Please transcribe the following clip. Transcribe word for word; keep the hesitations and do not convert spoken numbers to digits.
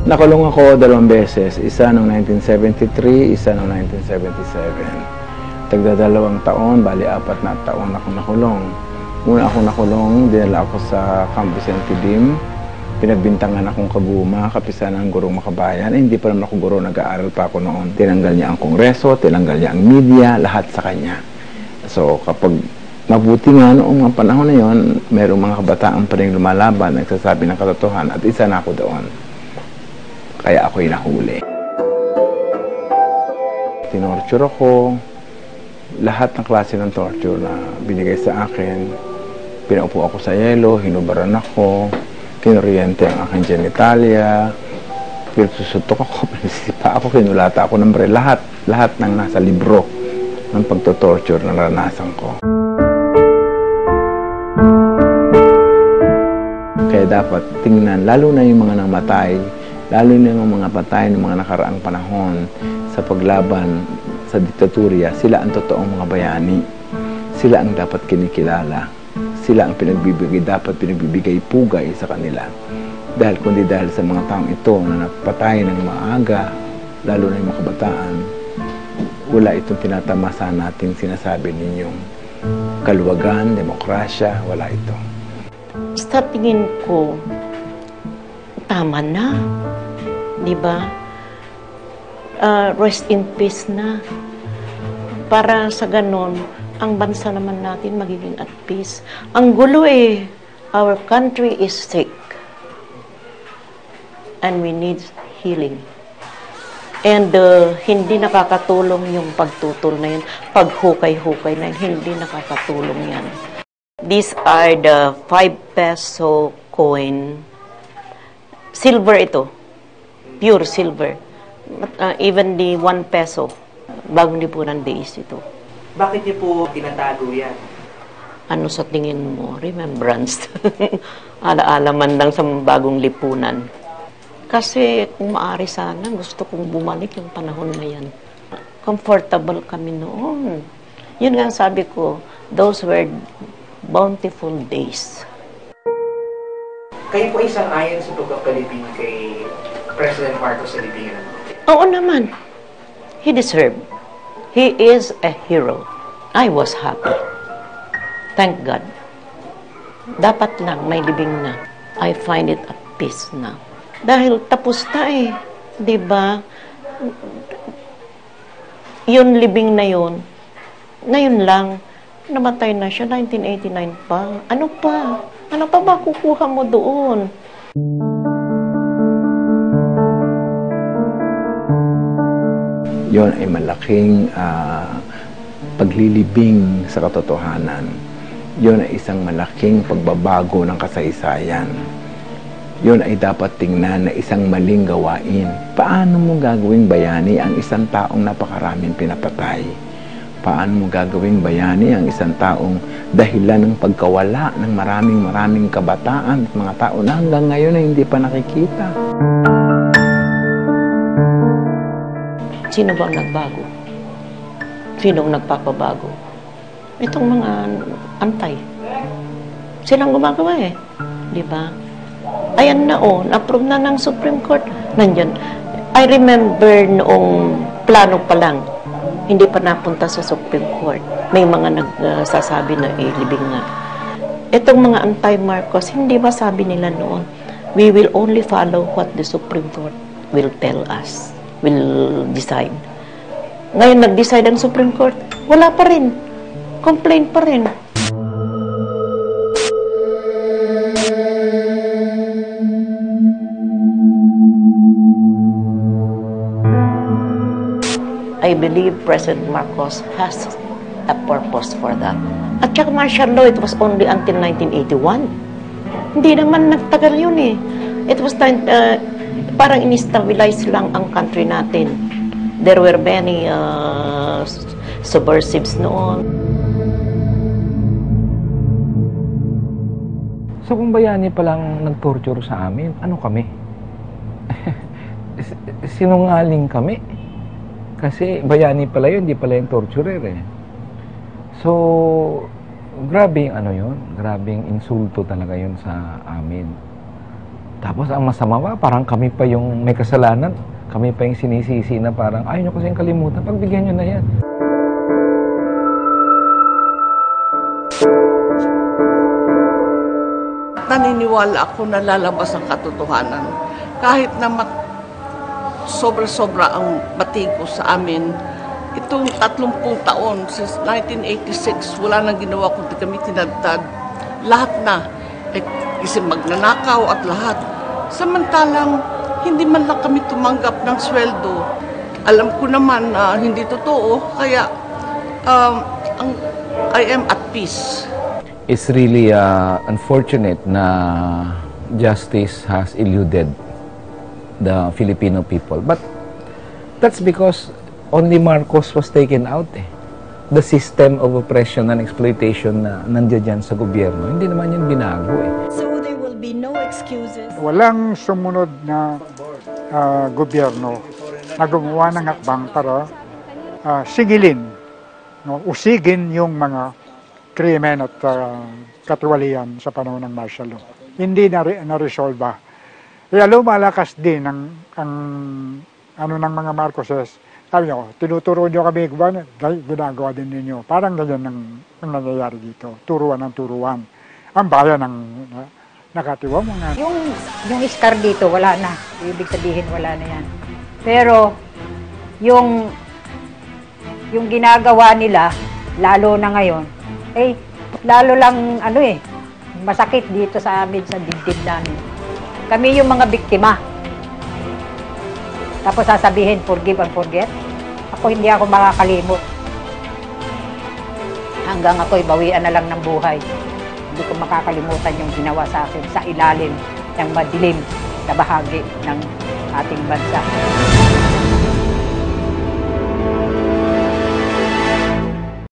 Nakulong ako dalawang beses, isa noong nineteen seventy-three, isa noong nineteen seventy-seven. Tagdadalawang taon, bali apat na taon ako nakulong. Una ako nakulong, dinala ako sa Camp Vicente Dim. Pinagbintangan akong kaguma, kapisan ng gurong makabayan. Eh, hindi pa naman ako guro, nag-aaral pa ako noon. Tinanggal niya ang kongreso, tinanggal niya ang media, lahat sa kanya. So kapag mabuti nga noong mga panahon na yon, merong mga kabataan pa rin lumalaban, nagsasabi ng katotohanan, at isa na ako doon. Kaya ako'y nahuli. Tinorture ako. Lahat ng klase ng torture na binigay sa akin. Pinaupo ako sa yelo, hinubaran ako, kinuryente ang aking genitalia, pinasusutok ako, pinasipa ako, kinulata ako ng baril. Lahat, lahat ng nasa libro ng pagtotorture na naranasan ko. Kaya dapat tingnan, lalo na yung mga namatay, lalo na yung mga patay ng mga nakaraang panahon sa paglaban sa diktatorya, sila ang totoong mga bayani. Sila ang dapat kinikilala. Sila ang pinagbibigay, dapat pinagbibigay pugay sa kanila. Dahil kundi dahil sa mga taong ito na napatay ng maaga, lalo na yung mga kabataan, wala itong tinatamasa natin sinasabi ninyong kaluwagan, demokrasya, wala ito. Sa tingin ko, tama na. Di ba? Uh, rest in peace na. Para sa ganon, ang bansa naman natin magiging at peace. Ang gulo eh, our country is sick. And we need healing. And uh, hindi nakakatulong yung pagtutol na yun, paghukay-hukay na yun, hindi nakakatulong yan. These are the five peso coin. Silver ito. Pure silver. Uh, even the one peso. Bagong lipunan days ito. Bakit niyo po tinatago yan? Ano sa tingin mo? Remembrance. Alaala man lang sa bagong lipunan. Kasi kung maaari sana, gusto kong bumalik yung panahon na yan. Comfortable kami noon. Yun nga sabi ko, those were bountiful days. Kayo po isang ayon sa pagpapalibing kay President Marcos sa libingan. Oo naman. He deserved. He is a hero. I was happy. Thank God. Dapat lang may libing na. I find it at peace na. Dahil tapos na eh. Diba? Yun libing na yun. Ngayon lang, namatay na siya, nineteen eighty-nine pa. Ano pa? Ano pa ba kukuha mo doon? Yon ay malaking uh, paglilibing sa katotohanan. Yon ay isang malaking pagbabago ng kasaysayan. Yon ay dapat tingnan na isang maling gawain. Paano mo gagawing bayani ang isang taong napakaraming pinapatay? Paano mo gagawing bayani ang isang taong dahilan ng pagkawala ng maraming maraming kabataan at mga tao na hanggang ngayon ay hindi pa nakikita? Sino ba ang nagbago? Sino ang nagpapabago? Itong mga antay. Silang gumagawa eh. Di ba? Ayan na oh, na-approve na ng Supreme Court. Nandyan. I remember noong plano pa lang, hindi pa napunta sa Supreme Court. May mga nagsasabi na eh, libing nga. Itong mga anti-Marcos, hindi ba sabi nila noon, we will only follow what the Supreme Court will tell us. Will decide. Ngayon, nag-decide ang Supreme Court, wala pa rin. Complaint pa rin. I believe President Marcos has a purpose for that. At saka martial law, it was only until nineteen eighty-one. Hindi naman nagtagal yun eh. It was time, uh, parang in-stabilize lang ang country natin. There were many uh, subversives noon. So kung bayani palang nag-torture sa amin, ano kami? Sinungaling kami. Kasi bayani pala yun, hindi pala yung torturer eh. So, grabe yung ano yun, grabe yung insulto talaga yun sa amin. Tapos ang masama pa, parang kami pa yung may kasalanan. Kami pa yung sinisisi na parang, ayaw nyo kasing kalimutan, pagbigyan nyo na yan. Naniniwala ako na lalabas ang katotohanan. Kahit na mat- sobra-sobra ang batigo sa amin, itong tatlumpung taon, since nineteen eighty-six, wala nang ginawa kundi kami tinadtad. Lahat na, eh, kasi magnanakaw at lahat. Samantalang, hindi man lang kami tumanggap ng sweldo. Alam ko naman na hindi totoo, kaya um, ang, I am at peace. It's really uh, unfortunate na justice has eluded the Filipino people. But that's because only Marcos was taken out eh. The system of oppression and exploitation na nandiyan dyan sa gobyerno, hindi naman yun binago eh. So there will be no excuses. Walang sumunod na uh, gobyerno na gumawa ng hakbang para uh, sigilin, no, usigin yung mga krimen at uh, katiwalian sa panahon ng martial law. Hindi na na-resolve. Kaya lumalakas din ang, ang ano ng mga Marcoses. Sabi nyo, tinuturo nyo kami, ginagawa din ninyo. Parang ganyan ang, ang nangyayari dito. Turuan ng turuan. Ang bayan ng uh, nakatiwa mga. Yung, yung scar dito, wala na. Ibig sabihin, wala na yan. Pero, yung, yung ginagawa nila, lalo na ngayon, eh, lalo lang, ano eh, masakit dito sa amin, sa dibdib namin. Kami yung mga biktima. Tapos sasabihin, forgive and forget. Ako hindi ako makakalimot. Hanggang ako'y bawian na lang ng buhay. Hindi ko makakalimutan yung ginawa sa akin sa ilalim ng madilim na bahagi ng ating bansa.